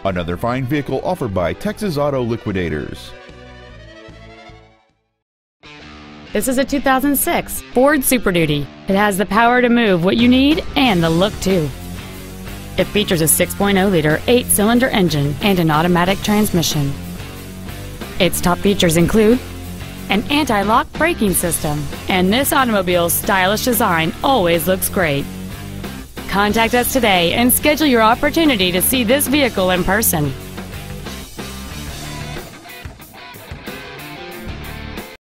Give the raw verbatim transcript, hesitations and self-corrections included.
Another fine vehicle offered by Texas Auto Liquidators. This is a two thousand six Ford Super Duty. It has the power to move what you need and the look too. It features a six point oh liter eight-cylinder engine and an automatic transmission. Its top features include an anti-lock braking system, and this automobile's stylish design always looks great. Contact us today and schedule your opportunity to see this vehicle in person.